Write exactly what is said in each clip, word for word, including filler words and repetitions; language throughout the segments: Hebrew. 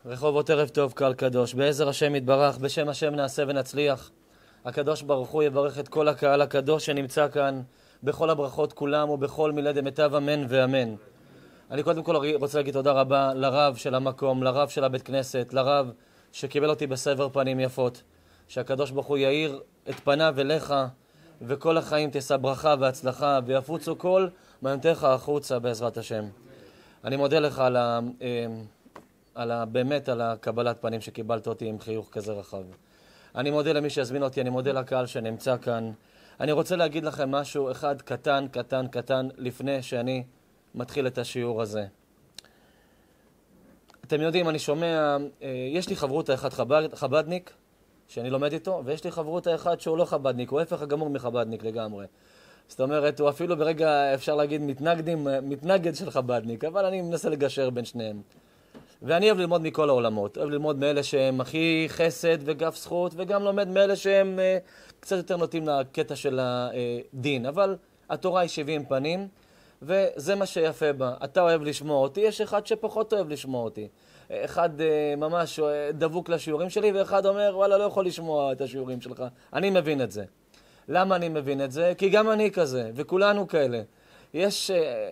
רחובות ערב טוב, קהל קדוש, בעזר השם יתברך, בשם השם נעשה ונצליח. הקדוש ברוך הוא יברך את כל הקהל הקדוש שנמצא כאן, בכל הברכות כולם ובכל מילי דמיטב אמן ואמן. אני קודם כל רוצה להגיד תודה רבה לרב של המקום, לרב של הבית כנסת, לרב שקיבל אותי בסבר פנים יפות. שהקדוש ברוך הוא יאיר את פניו אליך, וכל החיים תשא ברכה והצלחה, ויפוצו כל מעיינותיך החוצה בעזרת השם. אני מודה לך על ה... על ה... באמת על הקבלת פנים שקיבלת אותי עם חיוך כזה רחב. אני מודה למי שיזמין אותי, אני מודה לקהל שנמצא כאן. אני רוצה להגיד לכם משהו אחד קטן, קטן, קטן, לפני שאני מתחיל את השיעור הזה. אתם יודעים, אני שומע, יש לי חברות האחד חב"ד, חב"דניק, שאני לומד איתו, ויש לי חברות האחד שהוא לא חב"דניק, הוא הפך הגמור מחב"דניק לגמרי. זאת אומרת, הוא אפילו ברגע, אפשר להגיד, מתנגדים, מתנגד של חב"דניק, אבל אני מנסה לגשר בין שניהם. ואני אוהב ללמוד מכל העולמות, אוהב ללמוד מאלה שהם הכי חסד וגף זכות, וגם לומד מאלה שהם אה, קצת יותר נוטים לקטע של הדין. אבל התורה היא שבעים פנים, וזה מה שיפה בה. אתה אוהב לשמוע אותי, יש אחד שפחות אוהב לשמוע אותי. אחד אה, ממש דבוק לשיעורים שלי, ואחד אומר, וואלה, לא יכול לשמוע את השיעורים שלך. אני מבין את זה. למה אני מבין את זה? כי גם אני כזה, וכולנו כאלה. יש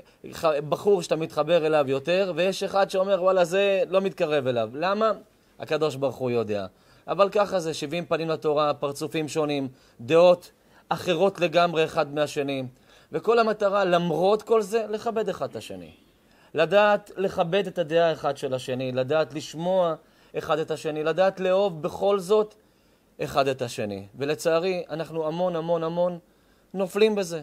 בחור שאתה מתחבר אליו יותר, ויש אחד שאומר, וואלה, זה לא מתקרב אליו. למה? הקדוש ברוך הוא יודע. אבל ככה זה, שבעים פנים לתורה, פרצופים שונים, דעות אחרות לגמרי אחד מהשני. וכל המטרה, למרות כל זה, לכבד אחד את השני. לדעת לכבד את הדעה אחד של השני, לדעת לשמוע אחד את השני, לדעת לאהוב בכל זאת אחד את השני. ולצערי, אנחנו המון המון המון נופלים בזה.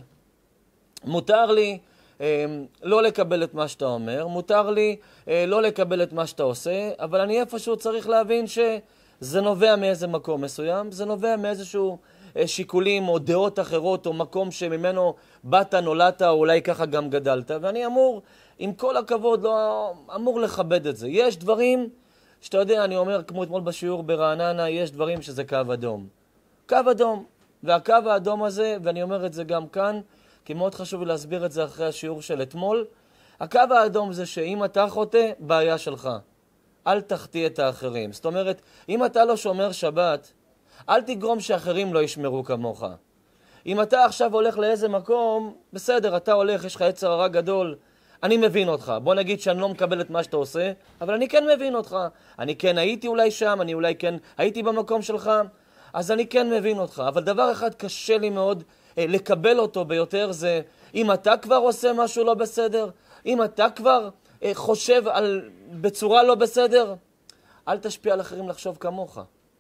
מותר לי אה, לא לקבל את מה שאתה אומר, מותר לי אה, לא לקבל את מה שאתה עושה, אבל אני איפשהו צריך להבין שזה נובע מאיזה מקום מסוים, זה נובע מאיזשהו אה, שיקולים או דעות אחרות או מקום שממנו באת, נולדת, או אולי ככה גם גדלת, ואני אמור, עם כל הכבוד, לא אמור לכבד את זה. יש דברים שאתה יודע, אני אומר, כמו אתמול בשיעור ברעננה, יש דברים שזה קו אדום. קו אדום. והקו האדום הזה, ואני אומר את זה גם כאן, כי מאוד חשוב לי להסביר את זה אחרי השיעור של אתמול. הקו האדום זה שאם אתה חוטא, בעיה שלך. אל תחטיא את האחרים. זאת אומרת, אם אתה לא שומר שבת, אל תגרום שאחרים לא ישמרו כמוך. אם אתה עכשיו הולך לאיזה מקום, בסדר, אתה הולך, יש לך יצר הרע גדול, אני מבין אותך. בוא נגיד שאני לא מקבל את מה שאתה עושה, אבל אני כן מבין אותך. אני כן הייתי אולי שם, אני אולי כן הייתי במקום שלך, אז אני כן מבין אותך. אבל דבר אחד קשה לי מאוד לקבל אותו ביותר, זה אם אתה כבר עושה משהו לא בסדר, אם אתה כבר חושב על, בצורה לא בסדר, אל תשפיע על אחרים לחשוב כמוך.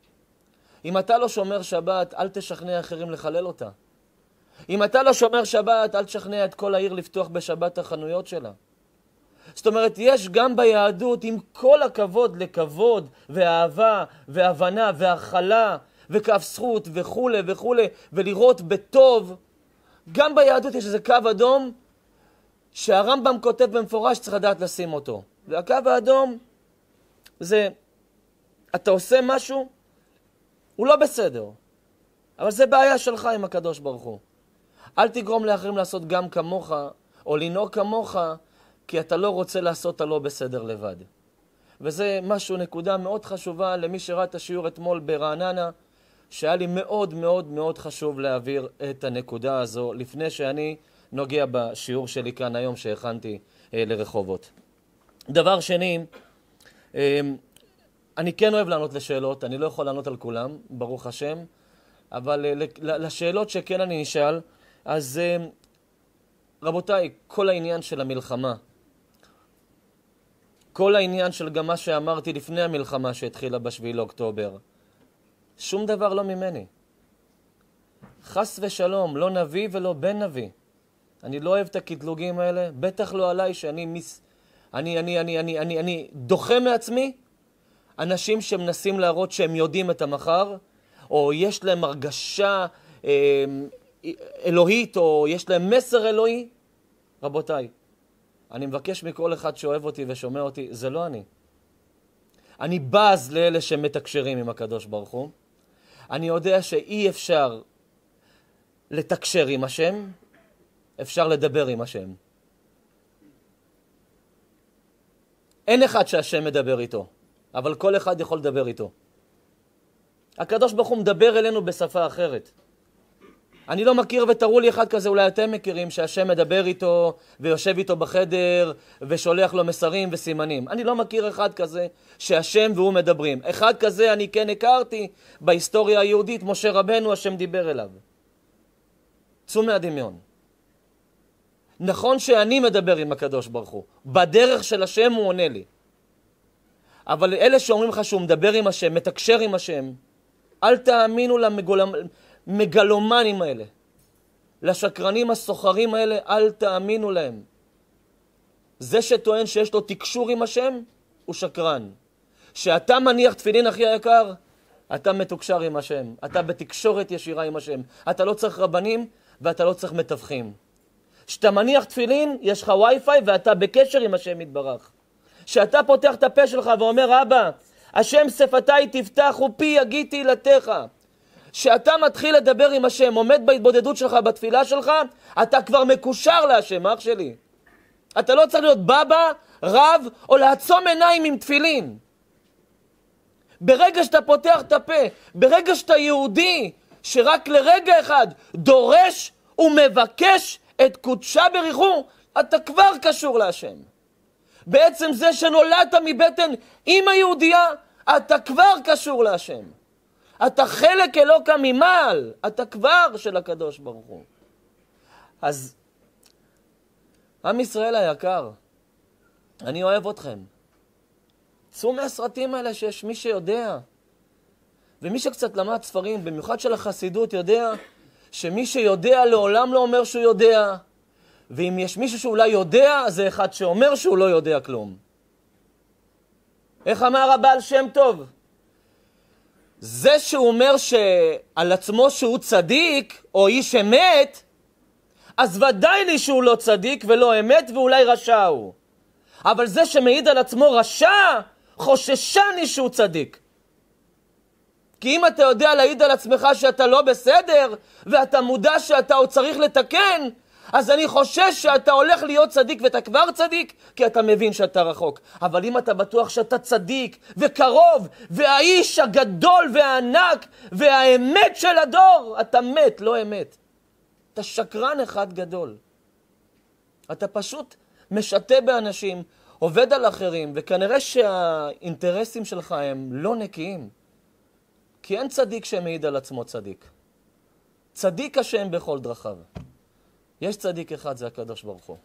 אם אתה לא שומר שבת, אל תשכנע אחרים לחלל אותה. אם אתה לא שומר שבת, אל תשכנע את כל העיר לפתוח בשבת החנויות שלה. זאת אומרת, יש גם ביהדות, עם כל הכבוד לכבוד ואהבה והבנה והכלה וכף זכות וכו' וכו', ולראות בטוב, גם ביהדות יש איזה קו אדום שהרמב"ם כותב במפורש שצריך לדעת לשים אותו. והקו האדום זה, אתה עושה משהו, הוא לא בסדר, אבל זה בעיה שלך עם הקדוש ברוך הוא. אל תגרום לאחרים לעשות גם כמוך, או לנהוג כמוך, כי אתה לא רוצה לעשות את הלא בסדר לבד. וזה משהו, נקודה מאוד חשובה למי שראה את השיעור אתמול ברעננה, שהיה לי מאוד מאוד מאוד חשוב להעביר את הנקודה הזו, לפני שאני נוגע בשיעור שלי כאן היום שהכנתי אה, לרחובות. דבר שני, אה, אני כן אוהב לענות לשאלות, אני לא יכול לענות על כולם, ברוך השם, אבל אה, לשאלות שכן אני נשאל, אז אה, רבותיי, כל העניין של המלחמה, כל העניין של גם מה שאמרתי לפני המלחמה שהתחילה בשביעי לאוקטובר, שום דבר לא ממני. חס ושלום, לא נביא ולא בן נביא. אני לא אוהב את הקטלוגים האלה, בטח לא עליי שאני מיס... אני, אני, אני, אני, אני, אני דוחה מעצמי אנשים שמנסים להראות שהם יודעים את המחר, או יש להם הרגשה אה, אלוהית, או יש להם מסר אלוהי. רבותיי, אני מבקש מכל אחד שאוהב אותי ושומע אותי, זה לא אני. אני בז לאלה שמתקשרים עם הקדוש ברוך הוא. אני יודע שאי אפשר לתקשר עם השם, אפשר לדבר עם השם. אין אחד שהשם מדבר איתו. אבל כל אחד יכול לדבר איתו. הקדוש ברוך הוא מדבר אלינו בשפה אחרת. אני לא מכיר, ותראו לי אחד כזה, אולי אתם מכירים, שהשם מדבר איתו ויושב איתו בחדר ושולח לו מסרים וסימנים. אני לא מכיר אחד כזה שהשם והוא מדברים. אחד כזה אני כן הכרתי בהיסטוריה היהודית, משה רבנו, השם דיבר אליו. צאו מהדמיון. נכון שאני מדבר עם הקדוש ברוך הוא, בדרך של השם הוא עונה לי. אבל אלה שאומרים לך שהוא מדבר עם השם, מתקשר עם השם, אל תאמינו למגלומנים האלה, לשקרנים הסוחרים האלה, אל תאמינו להם. זה שטוען שיש לו תקשור עם השם, הוא שקרן. שאתה מניח תפילין, אחי היקר, אתה מתוקשר עם השם, אתה בתקשורת ישירה עם השם. אתה לא צריך רבנים ואתה לא צריך מתווכים. שאתה מניח תפילין, יש לך וי-פיי ואתה בקשר עם השם יתברך. שאתה פותח את הפה שלך ואומר, אבא, השם שפתיי תפתח ופי יגיד תהילתך. שאתה מתחיל לדבר עם השם, עומד בהתבודדות שלך, בתפילה שלך, אתה כבר מקושר להשם, אח שלי. אתה לא צריך להיות בבא, רב, או לעצום עיניים עם תפילין. ברגע שאתה פותח את הפה, ברגע שאתה יהודי, שרק לרגע אחד דורש ומבקש את קודשה בריחו, אתה כבר קשור להשם. בעצם זה שנולדת מבטן עם היהודייה, אתה כבר קשור להשם. אתה חלק אלוקה ממעל, אתה כבר של הקדוש ברוך הוא. אז עם ישראל היקר, אני אוהב אתכם. צאו מהסרטים האלה שיש מי שיודע. ומי שקצת למד ספרים, במיוחד של החסידות, יודע שמי שיודע לעולם לא אומר שהוא יודע. ואם יש מישהו שאולי יודע, זה אחד שאומר שהוא לא יודע כלום. איך אמר הבעל שם טוב? זה שהוא אומר שעל עצמו שהוא צדיק, או איש אמת, אז ודאי לי שהוא לא צדיק ולא אמת, ואולי רשע הוא. אבל זה שמעיד על עצמו רשע, חוששני שהוא צדיק. כי אם אתה יודע להעיד על עצמך שאתה לא בסדר, ואתה מודע שאתה עוד צריך לתקן, אז אני חושש שאתה הולך להיות צדיק, ואתה כבר צדיק, כי אתה מבין שאתה רחוק. אבל אם אתה בטוח שאתה צדיק וקרוב, והאיש הגדול והענק, והאמת של הדור, אתה מת, לא אמת. אתה שקרן אחד גדול. אתה פשוט משתה באנשים, עובד על אחרים, וכנראה שהאינטרסים שלך הם לא נקיים. כי אין צדיק שמעיד על עצמו צדיק. צדיק השם בכל דרכיו. יש צדיק אחד, זה הקדוש ברוך הוא.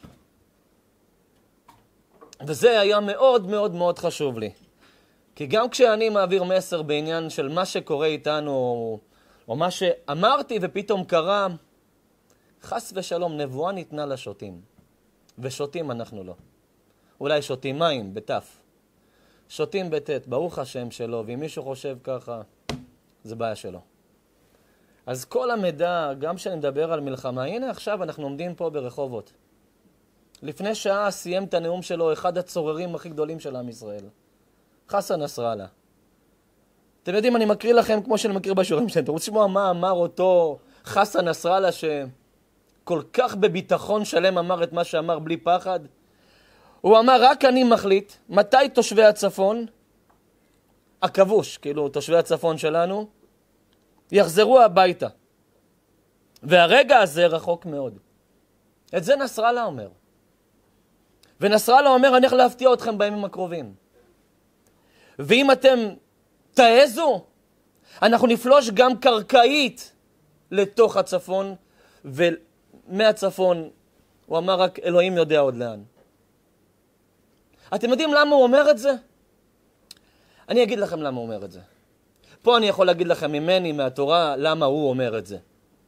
וזה היה מאוד מאוד מאוד חשוב לי. כי גם כשאני מעביר מסר בעניין של מה שקורה איתנו, או מה שאמרתי ופתאום קרה, חס ושלום, נבואה ניתנה לשוטים. ושוטים אנחנו לא. אולי שותים מים, בתף. שותים בתת, ברוך השם שלו, ואם מישהו חושב ככה, זה בעיה שלו. אז כל המידע, גם שאני מדבר על מלחמה, הנה עכשיו אנחנו עומדים פה ברחובות. לפני שעה סיים את הנאום שלו אחד הצוררים הכי גדולים של עם ישראל. חסן נסראללה. אתם יודעים, אני מקריא לכם כמו שאני מקריא בשיעורים שלהם. אתם רוצים לשמוע מה אמר אותו חסן נסראללה שכל כך בביטחון שלם אמר את מה שאמר בלי פחד? הוא אמר, רק אני מחליט מתי תושבי הצפון, הכבוש, כאילו תושבי הצפון שלנו, יחזרו הביתה. והרגע הזה רחוק מאוד. את זה נסראללה אומר. ונסראללה אומר, אני הולך להפתיע אתכם בימים הקרובים. ואם אתם תעזו, אנחנו נפלוש גם קרקעית לתוך הצפון, ומהצפון, הוא אמר רק אלוהים יודע עוד לאן. אתם יודעים למה הוא אומר את זה? אני אגיד לכם למה הוא אומר את זה. פה אני יכול להגיד לכם ממני, מהתורה, למה הוא אומר את זה.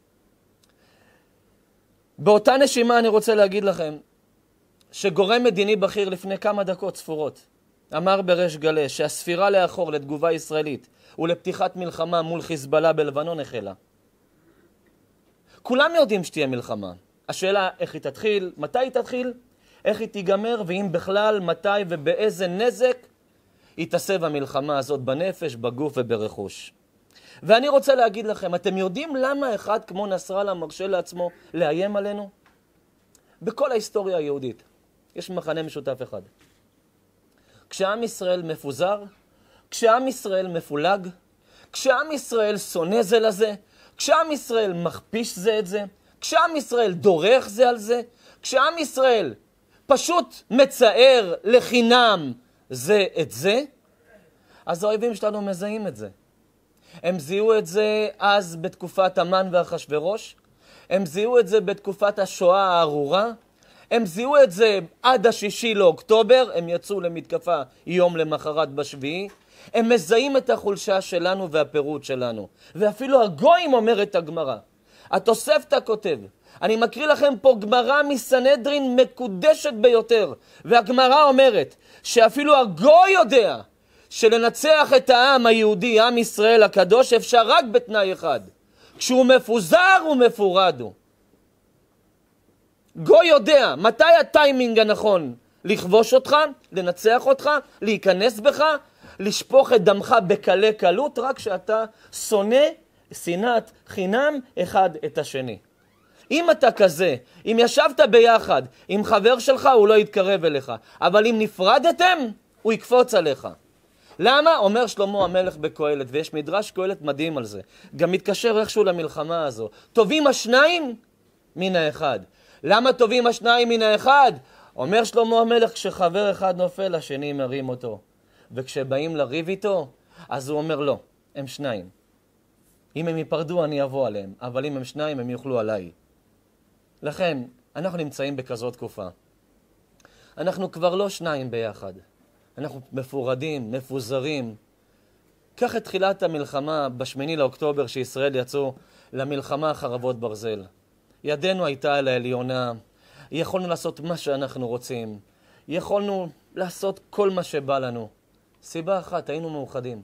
באותה נשימה אני רוצה להגיד לכם, שגורם מדיני בכיר לפני כמה דקות ספורות, אמר בריש גלי שהספירה לאחור לתגובה ישראלית ולפתיחת מלחמה מול חיזבאללה בלבנון החלה. כולם יודעים שתהיה מלחמה. השאלה איך היא תתחיל, מתי היא תתחיל, איך היא תיגמר, ואם בכלל, מתי ובאיזה נזק היא תסב המלחמה הזאת בנפש, בגוף וברכוש. ואני רוצה להגיד לכם, אתם יודעים למה אחד כמו נסראללה מרשה לעצמו לאיים עלינו? בכל ההיסטוריה היהודית יש מחנה משותף אחד. כשעם ישראל מפוזר, כשעם ישראל מפולג, כשעם ישראל שונא זה לזה, כשעם ישראל מכפיש זה את זה, כשעם ישראל דורך זה על זה, כשעם ישראל פשוט מצער לחינם זה את זה, אז האויבים שלנו מזהים את זה. הם זיהו את זה אז בתקופת המן ואחשוורוש, הם זיהו את זה בתקופת השואה הארורה, הם זיהו את זה עד השישי לאוקטובר, הם יצאו למתקפה יום למחרת בשביעי, הם מזהים את החולשה שלנו והפירוט שלנו. ואפילו הגויים אומר את הגמרא. התוספתא כותב, אני מקריא לכם פה גמרא מסנהדרין מקודשת ביותר, והגמרא אומרת שאפילו הגוי יודע שלנצח את העם היהודי, עם ישראל הקדוש, אפשר רק בתנאי אחד. כשהוא מפוזר ומפורד הוא. גוי יודע מתי הטיימינג הנכון לכבוש אותך, לנצח אותך, להיכנס בך, לשפוך את דמך בקלי קלות, רק שאתה שונא שנאת חינם אחד את השני. אם אתה כזה, אם ישבת ביחד עם חבר שלך, הוא לא יתקרב אליך. אבל אם נפרדתם, הוא יקפוץ עליך. למה? אומר שלמה המלך בקהלת, ויש מדרש קהלת מדהים על זה. גם מתקשר איכשהו למלחמה הזו. טובים השניים מן האחד. למה טובים השניים מן האחד? אומר שלמה המלך, כשחבר אחד נופל, השני מרים אותו. וכשבאים לריב איתו, אז הוא אומר לא, הם שניים. אם הם ייפרדו, אני אבוא עליהם. אבל אם הם שניים, הם יוכלו עליי. לכן, אנחנו נמצאים בכזאת תקופה. אנחנו כבר לא שניים ביחד. אנחנו מפורדים, מפוזרים. קח את תחילת המלחמה בשמיני לאוקטובר שישראל יצאו למלחמה חרבות ברזל. ידנו הייתה על העליונה, יכולנו לעשות מה שאנחנו רוצים, יכולנו לעשות כל מה שבא לנו. סיבה אחת, היינו מאוחדים.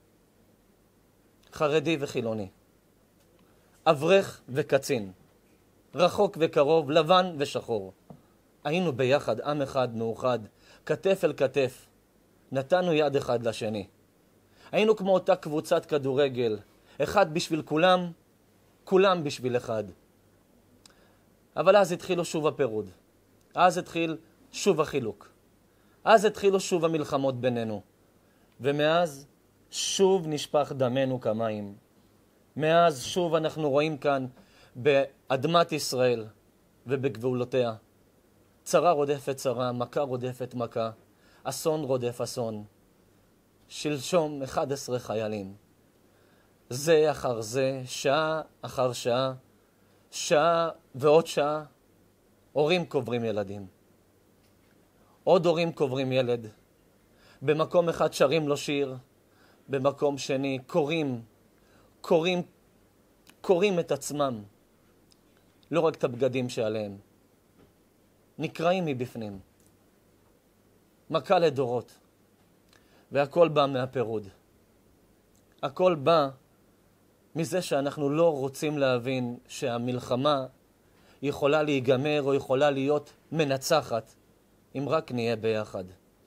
חרדי וחילוני. אברך וקצין. רחוק וקרוב, לבן ושחור. היינו ביחד, עם אחד מאוחד, כתף אל כתף. נתנו יד אחד לשני. היינו כמו אותה קבוצת כדורגל, אחד בשביל כולם, כולם בשביל אחד. אבל אז התחילו שוב הפירוד. אז התחיל שוב החילוק. אז התחילו שוב המלחמות בינינו. ומאז שוב נשפך דמנו כמים. מאז שוב אנחנו רואים כאן באדמת ישראל ובגבולותיה. צרה רודפת צרה, מכה רודפת מכה, אסון רודף אסון. שלשום אחד עשר חיילים. זה אחר זה, שעה אחר שעה, שעה ועוד שעה, הורים קוברים ילדים. עוד הורים קוברים ילד. במקום אחד שרים לו שיר, במקום שני קוראים, קוראים, קוראים את עצמם. לא רק את הבגדים שעליהם. נקראים מבפנים. מכה לדורות. והכל בא מהפירוד. הכל בא מזה שאנחנו לא רוצים להבין שהמלחמה יכולה להיגמר או יכולה להיות מנצחת אם רק נהיה ביחד.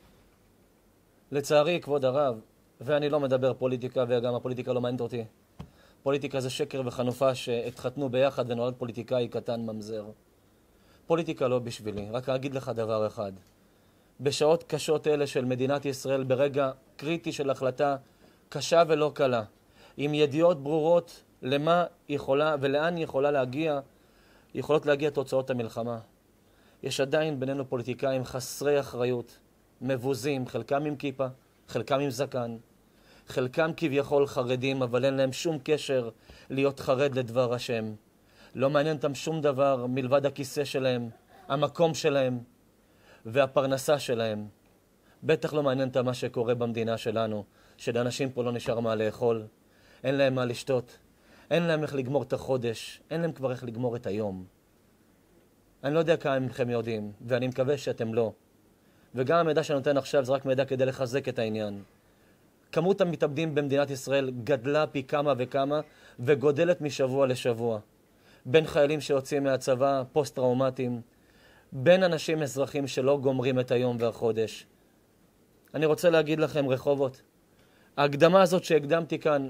לצערי, כבוד הרב, ואני לא מדבר פוליטיקה וגם הפוליטיקה לא מעניינת אותי. פוליטיקה זה שקר וחנופה שהתחתנו ביחד ונולד פוליטיקאי קטן ממזר. פוליטיקה לא בשבילי, רק אגיד לך דבר אחד. בשעות קשות אלה של מדינת ישראל, ברגע קריטי של החלטה קשה ולא קלה, עם ידיעות ברורות למה יכולה ולאן יכולה להגיע, יכולות להגיע תוצאות המלחמה. יש עדיין בינינו פוליטיקאים חסרי אחריות, מבוזים, חלקם עם כיפה, חלקם עם זקן, חלקם כביכול חרדים, אבל אין להם שום קשר להיות חרד לדבר השם. לא מעניין אותם שום דבר מלבד הכיסא שלהם, המקום שלהם והפרנסה שלהם. בטח לא מעניין אותם מה שקורה במדינה שלנו, שלאנשים פה לא נשאר מה לאכול, אין להם מה לשתות, אין להם איך לגמור את החודש, אין להם כבר איך לגמור את היום. אני לא יודע כמה מכם יודעים, ואני מקווה שאתם לא. וגם המידע שאני נותן עכשיו זה רק מידע כדי לחזק את העניין. כמות המתאבדים במדינת ישראל גדלה פי כמה וכמה, וגודלת משבוע לשבוע. בין חיילים שיוצאים מהצבא, פוסט-טראומטיים, בין אנשים אזרחים שלא גומרים את היום והחודש. אני רוצה להגיד לכם, רחובות, ההקדמה הזאת שהקדמתי כאן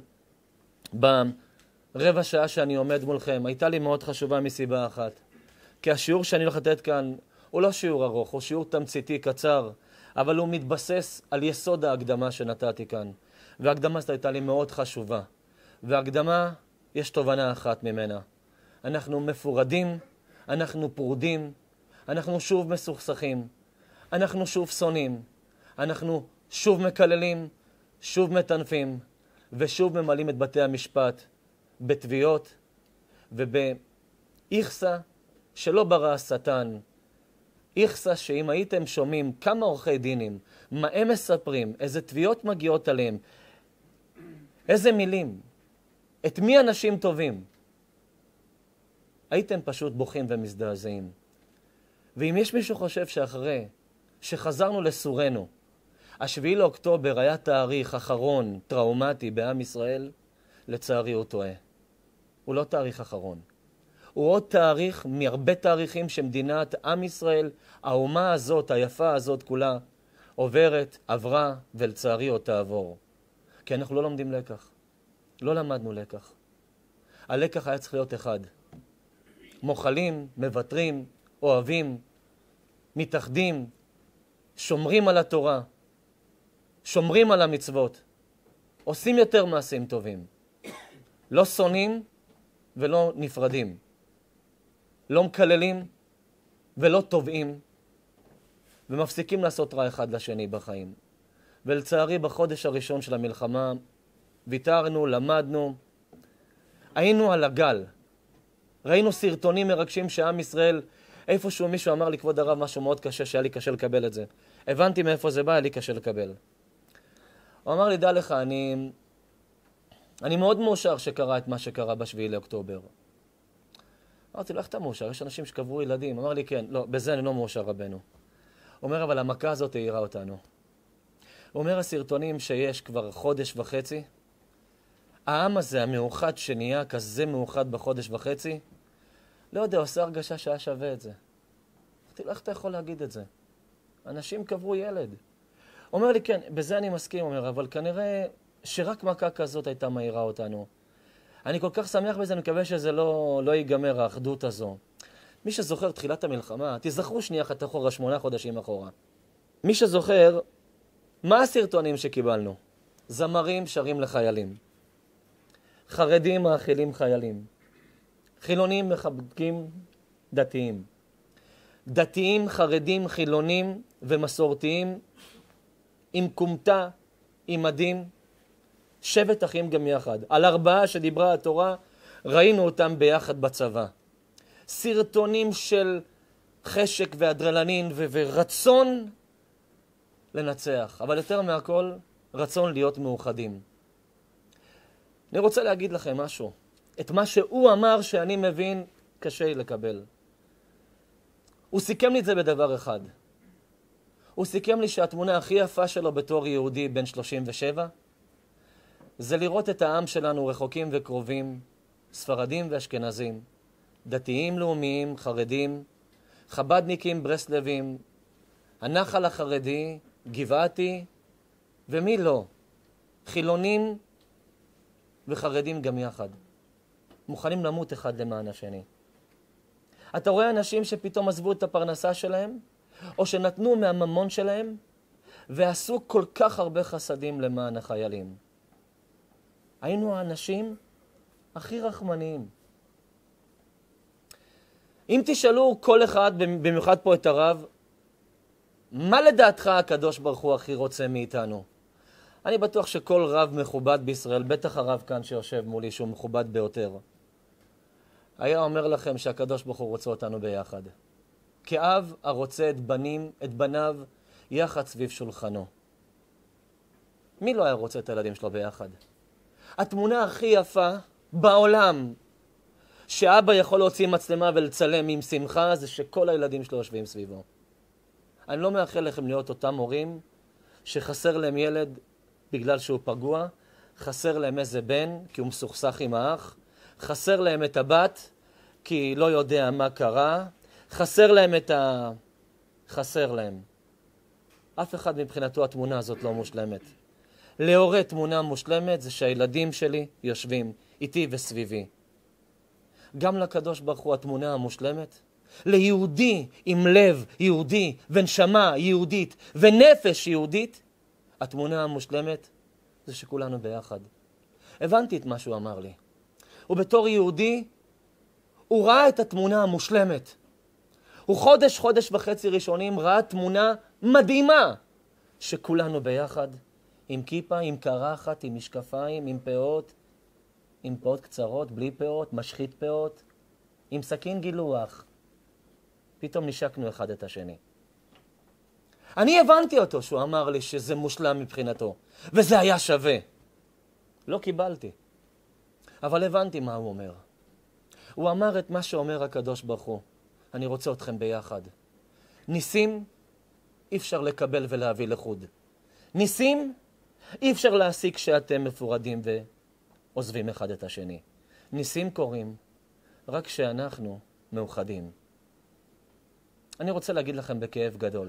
ברבע שעה שאני עומד מולכם, הייתה לי מאוד חשובה מסיבה אחת. כי השיעור שאני הולך לתת כאן הוא לא שיעור ארוך, הוא שיעור תמציתי קצר, אבל הוא מתבסס על יסוד ההקדמה שנתתי כאן. וההקדמה הזאת הייתה לי מאוד חשובה. וההקדמה, יש תובנה אחת ממנה. אנחנו מפורדים, אנחנו פרודים, אנחנו שוב מסוכסכים, אנחנו שוב שונאים, אנחנו שוב מקללים, שוב מטנפים, ושוב ממלאים את בתי המשפט בתביעות ובאיכסה שלא ברא השטן. איכסה שאם הייתם שומעים כמה עורכי דינים, מה הם מספרים, איזה תביעות מגיעות עליהם, איזה מילים, את מי אנשים טובים, הייתם פשוט בוכים ומזדעזעים. ואם יש מישהו חושב שאחרי שחזרנו לסורנו, השביעי לאוקטובר היה תאריך אחרון טראומטי בעם ישראל, לצערי הוא טועה. הוא לא תאריך אחרון. הוא עוד תאריך מהרבה תאריכים שמדינת עם ישראל, האומה הזאת, היפה הזאת כולה, עוברת, עברה, ולצערי עוד תעבור. כי אנחנו לא לומדים לקח. לא למדנו לקח. הלקח היה צריך להיות אחד. מוחלים, מבטרים, אוהבים, מתאחדים, שומרים על התורה, שומרים על המצוות, עושים יותר מעשים טובים. לא שונאים ולא נפרדים. לא מקללים ולא טובעים, ומפסיקים לעשות רע אחד לשני בחיים. ולצערי בחודש הראשון של המלחמה ויתרנו, למדנו, היינו על הגל. ראינו סרטונים מרגשים שעם ישראל, איפשהו מישהו אמר לי, כבוד הרב, משהו מאוד קשה, שהיה לי קשה לקבל את זה. הבנתי מאיפה זה בא, היה לי קשה לקבל. הוא אמר לי, דע לך, אני, אני מאוד מאושר שקרה את מה שקרה בשביעי לאוקטובר. אמרתי לו, איך אתה מאושר? יש אנשים שקברו ילדים. אמר לי, כן, לא, בזה אני לא מאושר רבנו. הוא אומר, אבל המכה הזאת העירה אותנו. הוא אומר, הסרטונים שיש כבר חודש וחצי, העם הזה, המאוחד שנהיה כזה מאוחד בחודש וחצי, לא יודע, עושה הרגשה שהיה שווה את זה. אמרתי לו, איך אתה יכול להגיד את זה? אנשים קברו ילד. הוא אומר לי, כן, בזה אני מסכים, אומר, אבל כנראה שרק מכה כזאת הייתה מהירה אותנו. אני כל כך שמח בזה, אני מקווה שזה לא, לא ייגמר, האחדות הזו. מי שזוכר תחילת המלחמה, תזכרו שנייה אחת אחורה, שמונה חודשים אחורה. מי שזוכר, מה הסרטונים שקיבלנו? זמרים שרים לחיילים. חרדים מאכילים חיילים. חילונים מחבקים דתיים. דתיים, חרדים, חילונים ומסורתיים, עם קומתה, עם מדים, שבט אחים גם יחד. על ארבעה שדיברה התורה, ראינו אותם ביחד בצבא. סרטונים של חשק ואדרלנין ו- ורצון לנצח, אבל יותר מהכל, רצון להיות מאוחדים. אני רוצה להגיד לכם משהו. את מה שהוא אמר שאני מבין, קשה לי לקבל. הוא סיכם לי את זה בדבר אחד. הוא סיכם לי שהתמונה הכי יפה שלו בתור יהודי בן שלושים ושבע, זה לראות את העם שלנו רחוקים וקרובים, ספרדים ואשכנזים, דתיים לאומיים, חרדים, חבדניקים, ברסלבים, הנחל החרדי, גבעתי, ומי לא? חילונים וחרדים גם יחד. מוכנים למות אחד למען השני. אתה רואה אנשים שפתאום עזבו את הפרנסה שלהם, או שנתנו מהממון שלהם, ועשו כל כך הרבה חסדים למען החיילים. היינו האנשים הכי רחמניים. אם תשאלו כל אחד, במיוחד פה את הרב, מה לדעתך הקדוש ברוך הוא הכי רוצה מאיתנו? אני בטוח שכל רב מכובד בישראל, בטח הרב כאן שיושב מולי שהוא מכובד ביותר, היה אומר לכם שהקדוש ברוך הוא רוצה אותנו ביחד. כאב הרוצה את בנים, את בניו, יחד סביב שולחנו. מי לא היה רוצה את הילדים שלו ביחד? התמונה הכי יפה בעולם שאבא יכול להוציא מצלמה ולצלם עם שמחה, זה שכל הילדים שלו יושבים סביבו. אני לא מאחל לכם להיות אותם הורים שחסר להם ילד בגלל שהוא פגוע, חסר להם איזה בן כי הוא מסוכסך עם האח, חסר להם את הבת כי לא יודע מה קרה, חסר להם את ה... חסר להם. אף אחד מבחינתו התמונה הזאת לא מושלמת. להורה תמונה מושלמת זה שהילדים שלי יושבים איתי וסביבי. גם לקדוש ברוך הוא התמונה המושלמת. ליהודי עם לב יהודי ונשמה יהודית ונפש יהודית, התמונה המושלמת זה שכולנו ביחד. הבנתי את מה שהוא אמר לי. ובתור יהודי, הוא ראה את התמונה המושלמת. הוא חודש, חודש וחצי ראשונים ראה תמונה מדהימה, שכולנו ביחד, עם כיפה, עם קרחת, עם משקפיים, עם פאות, עם פאות קצרות, בלי פאות, משחית פאות, עם סכין גילוח. פתאום נשקנו אחד את השני. אני הבנתי אותו שהוא אמר לי שזה מושלם מבחינתו, וזה היה שווה. לא קיבלתי, אבל הבנתי מה הוא אומר. הוא אמר את מה שאומר הקדוש ברוך הוא. אני רוצה אתכם ביחד. ניסים אי אפשר לקבל ולהביא לחוד. ניסים אי אפשר להשיג כשאתם מפורדים ועוזבים אחד את השני. ניסים קורים רק כשאנחנו מאוחדים. אני רוצה להגיד לכם בכאב גדול.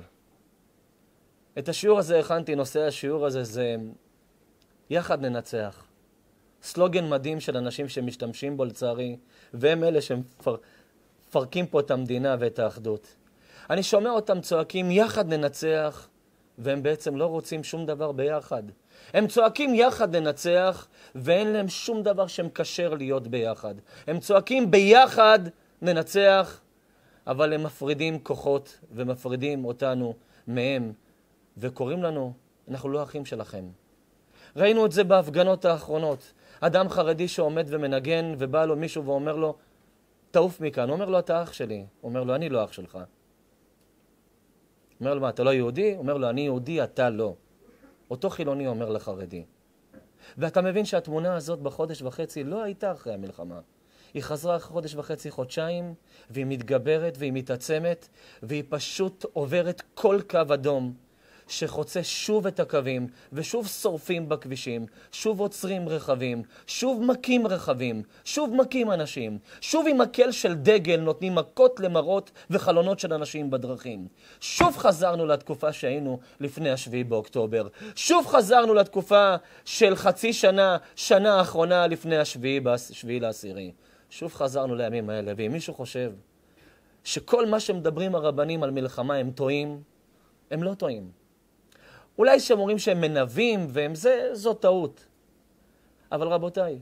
את השיעור הזה הכנתי, נושא השיעור הזה זה יחד ננצח. סלוגן מדהים של אנשים שמשתמשים בו לצערי, והם אלה שמפרקים פה את המדינה ואת האחדות. אני שומע אותם צועקים יחד ננצח, והם בעצם לא רוצים שום דבר ביחד. הם צועקים יחד ננצח, ואין להם שום דבר שמקשר להיות ביחד. הם צועקים ביחד ננצח, אבל הם מפרידים כוחות ומפרידים אותנו מהם, וקוראים לנו, אנחנו לא אחים שלכם. ראינו את זה בהפגנות האחרונות. אדם חרדי שעומד ומנגן, ובא לו מישהו ואומר לו, תעוף מכאן. הוא אומר לו, אתה אח שלי. הוא אומר לו, אני לא אח שלך. אומר לו, מה, אתה לא יהודי? הוא אומר לו, אני יהודי, אתה לא. אותו חילוני אומר לחרדי. ואתה מבין שהתמונה הזאת בחודש וחצי לא הייתה אחרי המלחמה. היא חזרה אחרי חודש וחצי, חודשיים, והיא מתגברת והיא מתעצמת, והיא פשוט עוברת כל קו אדום, שחוצה שוב את הקווים, ושוב שורפים בכבישים, שוב עוצרים רכבים, שוב מכים רכבים, שוב מכים אנשים, שוב עם מקל של דגל נותנים מכות למראות וחלונות של אנשים בדרכים. שוב חזרנו לתקופה שהיינו לפני השביעי באוקטובר. שוב חזרנו לתקופה של חצי שנה, שנה האחרונה לפני השביעי, בשביעי לעשירי. שוב חזרנו לימים האלה, ואם מישהו חושב שכל מה שמדברים הרבנים על מלחמה הם טועים, הם לא טועים. אולי שאומרים שהם מנבים והם זה, זו טעות. אבל רבותיי,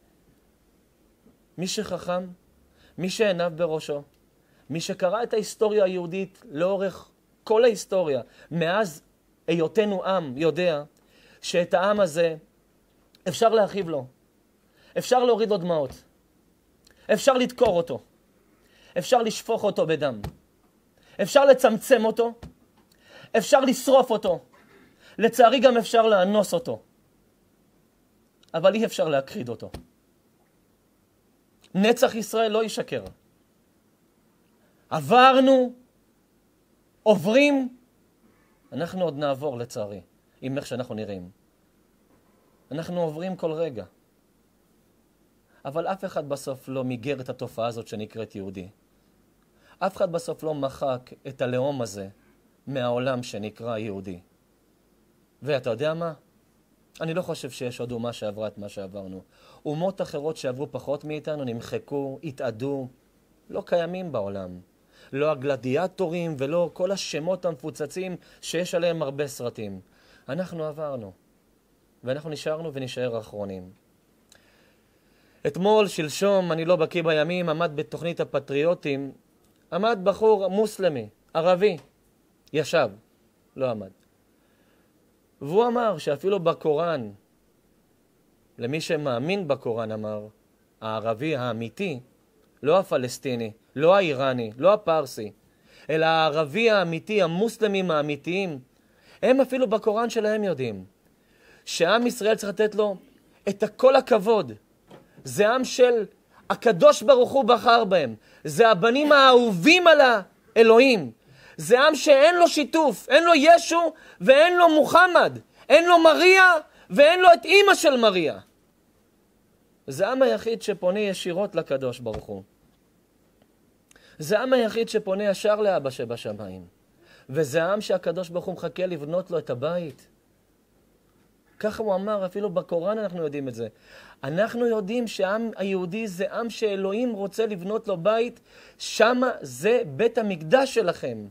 מי שחכם, מי שעיניו בראשו, מי שקרא את ההיסטוריה היהודית לאורך כל ההיסטוריה, מאז היותנו עם, יודע שאת העם הזה אפשר להרחיב לו, אפשר להוריד לו דמעות, אפשר לדקור אותו, אפשר לשפוך אותו בדם, אפשר לצמצם אותו, אפשר לשרוף אותו, לצערי גם אפשר לאנוס אותו, אבל אי אפשר להקריד אותו. נצח ישראל לא ישקר. עברנו, עוברים, אנחנו עוד נעבור לצערי, עם איך שאנחנו נראים. אנחנו עוברים כל רגע. אבל אף אחד בסוף לא מיגר את התופעה הזאת שנקראת יהודי. אף אחד בסוף לא מחק את הלאום הזה מהעולם שנקרא יהודי. ואתה יודע מה? אני לא חושב שיש עוד אומה שעברה את מה שעברנו. אומות אחרות שעברו פחות מאיתנו נמחקו, התאדו, לא קיימים בעולם. לא הגלדיאטורים ולא כל השמות המפוצצים שיש עליהם הרבה סרטים. אנחנו עברנו, ואנחנו נשארנו ונשאר האחרונים. אתמול, שלשום, אני לא בקיא בימים, עמד בתוכנית הפטריוטים, עמד בחור מוסלמי, ערבי, ישב, לא עמד. והוא אמר שאפילו בקוראן, למי שמאמין בקוראן אמר, הערבי האמיתי, לא הפלסטיני, לא האיראני, לא הפרסי, אלא הערבי האמיתי, המוסלמים האמיתיים, הם אפילו בקוראן שלהם יודעים, שעם ישראל צריך לתת לו את כל הכבוד. זה עם של הקדוש ברוך הוא בחר בהם. זה הבנים האהובים על האלוהים. זה עם שאין לו שיתוף, אין לו ישו ואין לו מוחמד. אין לו מריה ואין לו את אמא של מריה. זה העם היחיד שפונה ישירות לקדוש ברוך הוא. זה העם היחיד שפונה ישר לאבא שבשמיים. וזה העם שהקדוש ברוך הוא מחכה לבנות לו את הבית. ככה הוא אמר, אפילו בקוראן אנחנו יודעים את זה. אנחנו יודעים שהעם היהודי זה עם שאלוהים רוצה לבנות לו בית, שמה זה בית המקדש שלכם.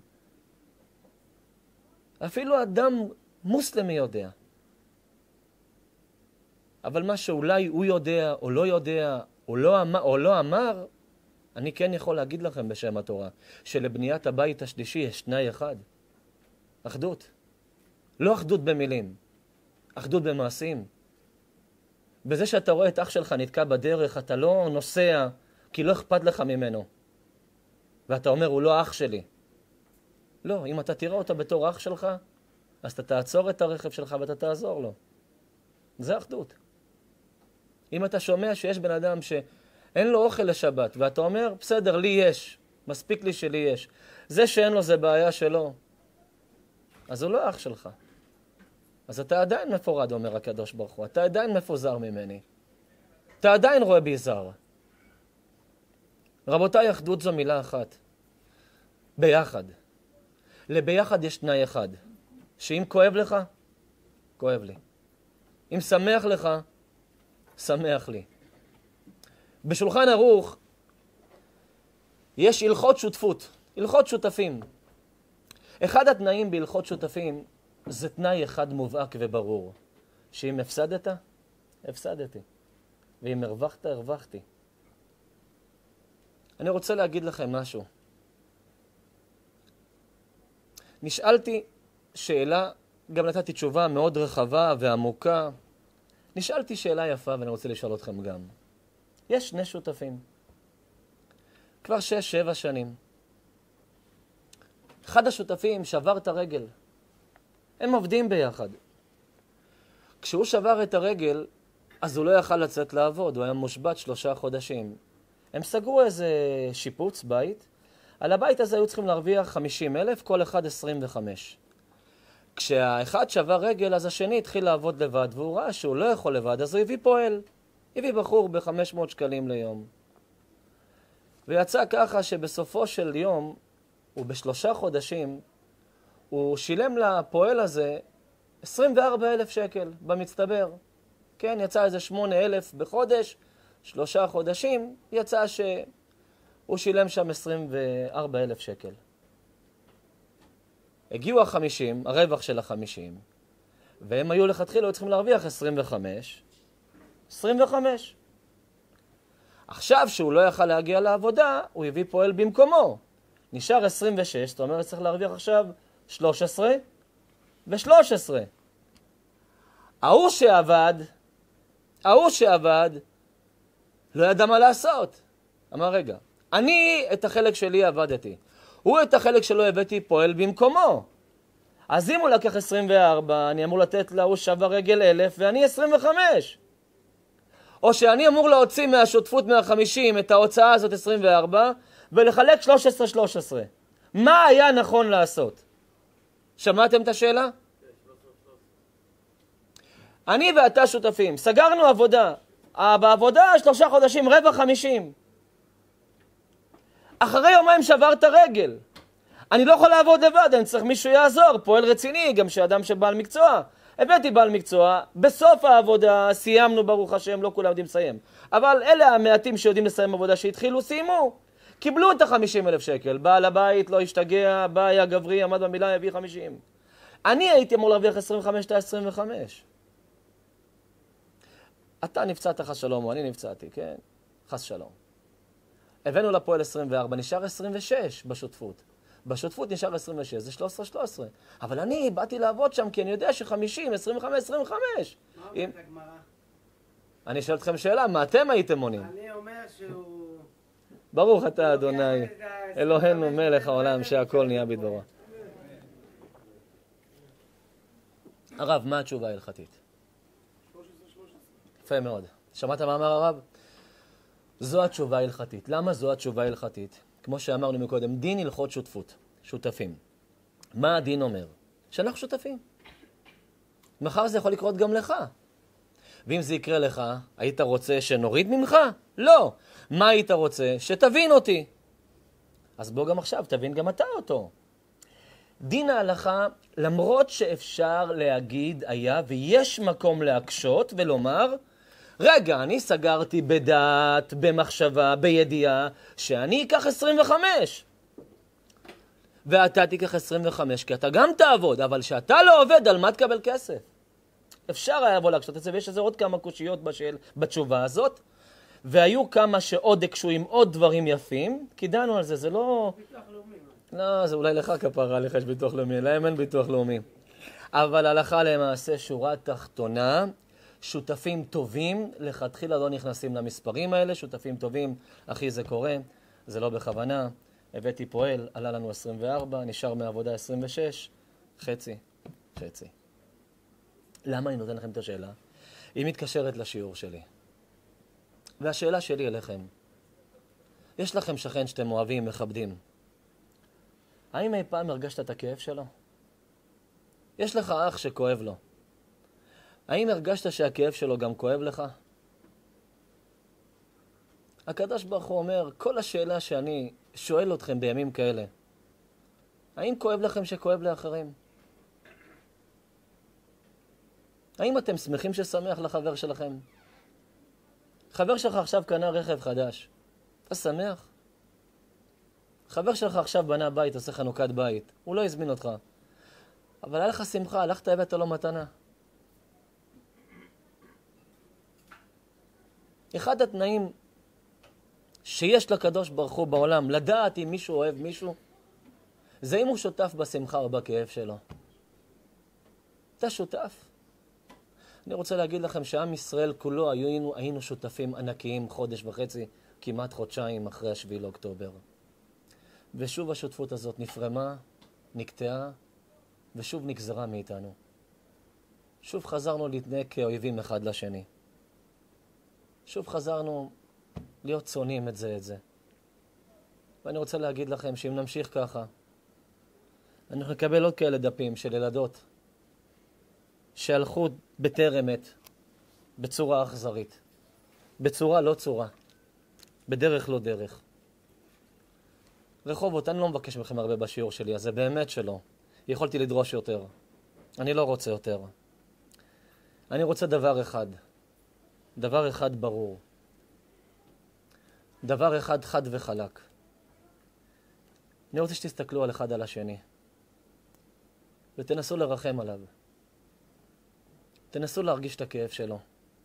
אפילו אדם מוסלמי יודע. אבל מה שאולי הוא יודע או לא יודע או לא אמר, או לא אמר, אני כן יכול להגיד לכם בשם התורה, שלבניית הבית השלישי יש תנאי אחד. אחדות. לא אחדות במילים, אחדות במעשים. בזה שאתה רואה את אח שלך נתקע בדרך, אתה לא נוסע כי לא אכפת לך ממנו. ואתה אומר, הוא לא אח שלי. לא, אם אתה תראה אותו בתור אח שלך, אז אתה תעצור את הרכב שלך ואתה תעזור לו. זה אחדות. אם אתה שומע שיש בן אדם שאין לו אוכל לשבת, ואתה אומר, בסדר, לי יש, מספיק לי שלי יש. זה שאין לו זה בעיה שלו. אז הוא לא אח שלך. אז אתה עדיין מפורד, אומר הקדוש ברוך הוא. אתה עדיין מפוזר ממני. אתה עדיין רואה בי זר. רבותיי, אחדות זו מילה אחת. ביחד. לביחד יש תנאי אחד. שאם כואב לך, כואב לי. אם שמח לך, שמח לי. בשולחן ערוך יש הלכות שותפות, הלכות שותפים. אחד התנאים בהלכות שותפים זה תנאי אחד מובהק וברור. שאם הפסדת, הפסדתי. ואם הרווחת, הרווחתי. אני רוצה להגיד לכם משהו. נשאלתי שאלה, גם נתתי תשובה מאוד רחבה ועמוקה. נשאלתי שאלה יפה ואני רוצה לשאול אתכם גם. יש שני שותפים. כבר שש, שבע שנים. אחד השותפים שבר את הרגל. הם עובדים ביחד. כשהוא שבר את הרגל, אז הוא לא יכל לצאת לעבוד. הוא היה מושבת שלושה חודשים. הם סגרו איזה שיפוץ בית. על הבית הזה היו צריכים להרוויח חמישים אלף, כל אחד עשרים וחמש. כשהאחד שבר רגל, אז השני התחיל לעבוד לבד, והוא ראה שהוא לא יכול לבד, אז הוא הביא פועל. הביא בחור ב-חמש מאות שקלים ליום. ויצא ככה שבסופו של יום, ובשלושה חודשים, הוא שילם לפועל הזה עשרים וארבעה אלף שקל במצטבר. כן, יצא איזה שמונה אלף בחודש, שלושה חודשים, יצא שהוא שילם שם עשרים וארבעה אלף שקל. הגיעו החמישים, הרווח של החמישים, והם היו לכתחילה, היו צריכים להרוויח עשרים וחמש. עשרים וחמש. עכשיו שהוא לא יכל להגיע לעבודה, הוא הביא פועל במקומו. נשאר עשרים ושש, זאת אומרת, צריך להרוויח עכשיו שלוש עשרה ו-שלוש עשרה. ההוא שעבד, ההוא שעבד, לא ידע מה לעשות. אמר, רגע, אני את החלק שלי עבדתי. הוא את החלק שלו הבאתי פועל במקומו. אז אם הוא לקח עשרים וארבע, אני אמור לתת לה, הוא שבר רגל אלף, ואני עשרים וחמש. או שאני אמור להוציא מהשותפות מה-חמישים את ההוצאה הזאת עשרים וארבע, ולחלק שלוש עשרה שלוש עשרה. מה היה נכון לעשות? שמעתם את השאלה? אני ואתה שותפים. סגרנו עבודה. בעבודה שלושה חודשים, רבע חמישים. אחרי יומיים שבר את הרגל. אני לא יכול לעבוד לבד, אני צריך מישהו יעזור. פועל רציני, גם שאדם שבעל מקצוע. הבאתי בעל מקצוע, בסוף העבודה סיימנו ברוך השם, לא כולם יודעים לסיים. אבל אלה המעטים שיודעים לסיים עבודה שהתחילו, סיימו. קיבלו את ה-חמישים אלף שקל. בעל הבית לא השתגע, בא היה גברי, עמד במילה, הביא חמישים. אני הייתי אמור להרוויח עשרים וחמש, אתה עשרים וחמש. אתה נפצעת חס שלום, או אני נפצעתי, כן? חס שלום. הבאנו לפועל עשרים וארבע, נשאר עשרים ושש בשותפות. בשותפות נשאר עשרים ושש, זה שלוש עשרה שלוש עשרה. אבל אני באתי לעבוד שם כי אני יודע ש-חמישים, עשרים וחמש, עשרים וחמש. מה אומרת הגמרא? אני שואל אתכם שאלה, מה אתם הייתם עונים? אני אומר שהוא... ברוך אתה אדוני, אלוהינו מלך העולם שהכל נהיה בדברו. הרב, מה התשובה ההלכתית? יפה מאוד. שמעת מה אמר הרב? זו התשובה ההלכתית. למה זו התשובה ההלכתית? כמו שאמרנו מקודם, דין הלכות שותפות, שותפים. מה הדין אומר? שאנחנו שותפים. מחר זה יכול לקרות גם לך. ואם זה יקרה לך, היית רוצה שנוריד ממך? לא. מה היית רוצה? שתבין אותי. אז בוא גם עכשיו, תבין גם אתה אותו. דין ההלכה, למרות שאפשר להגיד היה ויש מקום להקשות ולומר, רגע, אני סגרתי בדעת, במחשבה, בידיעה, שאני אקח עשרים וחמש. ואתה תיקח עשרים וחמש, כי אתה גם תעבוד, אבל שאתה לא עובד, על מה תקבל כסף? אפשר היה לבוא להקשות את זה, ויש לזה עוד כמה קושיות בשאל, בתשובה הזאת, והיו כמה שעוד הקשו עם עוד דברים יפים, כי דנו על זה, זה לא... ביטוח לאומי. לא, זה אולי לך כפרה, לך יש ביטוח לאומי, להם אין ביטוח לאומי. אבל הלכה למעשה שורה תחתונה, שותפים טובים, לכתחילה לא נכנסים למספרים האלה, שותפים טובים, אחי זה קורה, זה לא בכוונה, הבאתי פועל, עלה לנו עשרים וארבע, נשאר מהעבודה עשרים ושש, חצי, חצי. למה אני נותן לכם את השאלה? היא מתקשרת לשיעור שלי. והשאלה שלי אליכם, יש לכם שכן שאתם אוהבים, מכבדים. האם אי פעם הרגשת את הכאב שלו? יש לך אח שכואב לו. האם הרגשת שהכאב שלו גם כואב לך? הקדוש ברוך הוא אומר, כל השאלה שאני שואל אתכם בימים כאלה, האם כואב לכם שכואב לאחרים? האם אתם שמחים ששמח לחבר שלכם? חבר שלך עכשיו קנה רכב חדש. אתה שמח? חבר שלך עכשיו בנה בית, עושה חנוכת בית. הוא לא הזמין אותך. אבל היה לך שמחה, הלכת הבאת לו מתנה. אחד התנאים שיש לקדוש ברוך הוא בעולם, לדעת אם מישהו אוהב מישהו, זה אם הוא שותף בשמחה או בכאב שלו. אתה שותף. אני רוצה להגיד לכם שעם ישראל כולו היינו, היינו שותפים ענקיים חודש וחצי, כמעט חודשיים אחרי השביעי לאוקטובר. ושוב השותפות הזאת נפרמה, נקטעה, ושוב נגזרה מאיתנו. שוב חזרנו להתנהג כאויבים אחד לשני. שוב חזרנו להיות שונאים את זה את זה. ואני רוצה להגיד לכם שאם נמשיך ככה, אנחנו נקבל עוד כאלה דפים של ילדות שהלכו בטרם עת, בצורה אכזרית, בצורה לא צורה, בדרך לא דרך. רחובות, אני לא מבקש מכם הרבה בשיעור שלי, אז זה באמת שלא. יכולתי לדרוש יותר. אני לא רוצה יותר. אני רוצה דבר אחד. דבר אחד ברור. דבר אחד חד וחלק. אני רוצה שתסתכלו על אחד על השני. ותנסו לרחם עליו. תנסו להרגיש את הכאב שלו.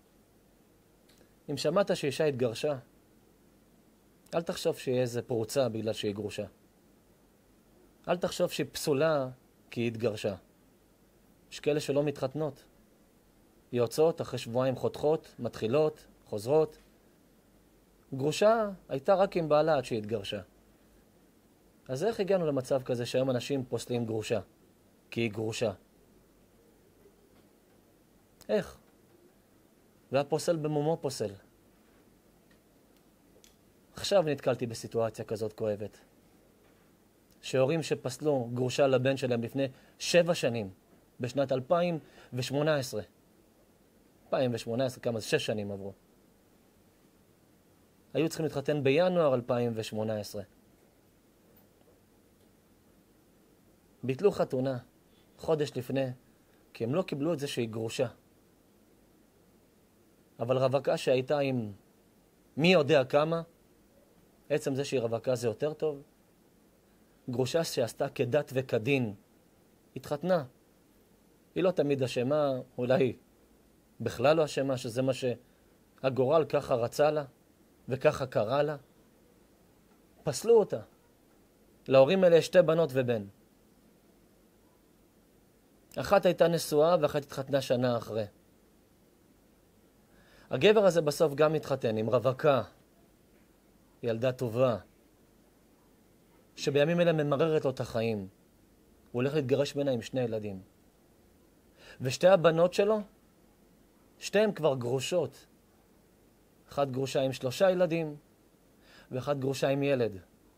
אם שמעת שאישה התגרשה, אל תחשוב שיהיה איזה פרוצה בגלל שהיא גרושה. אל תחשוב שהיא פסולה כי היא התגרשה. יש כאלה שלא מתחתנות. יוצאות, אחרי שבועיים חותכות, מתחילות, חוזרות. גרושה הייתה רק עם בעלה עד שהיא התגרשה. אז איך הגענו למצב כזה שהיום אנשים פוסלים גרושה? כי היא גרושה. איך? והפוסל במומו פוסל. עכשיו נתקלתי בסיטואציה כזאת כואבת. שהורים שפסלו גרושה לבן שלהם לפני שבע שנים, בשנת אלפיים ושמונה עשרה. אלפיים ושמונה עשרה, כמה זה? שש שנים עברו. היו צריכים להתחתן בינואר אלפיים ושמונה עשרה. ביטלו חתונה חודש לפני, כי הם לא קיבלו את זה שהיא גרושה. אבל רווקה שהייתה עם מי יודע כמה, עצם זה שהיא רווקה זה יותר טוב. גרושה שעשתה כדת וכדין, התחתנה. היא לא תמיד אשמה, אולי בכלל לא אשמה, שזה מה שהגורל ככה רצה לה, וככה קרה לה. פסלו אותה. להורים האלה יש שתי בנות ובן. אחת הייתה נשואה ואחת התחתנה שנה אחרי. הגבר הזה בסוף גם מתחתן עם רווקה, ילדה טובה, שבימים אלה ממררת לו את החיים. הוא הולך להתגרש ממנה עם שני ילדים. ושתי הבנות שלו, שתיהן כבר גרושות. אחת גרושה עם שלושה ילדים, ואחת גרושה עם ילד.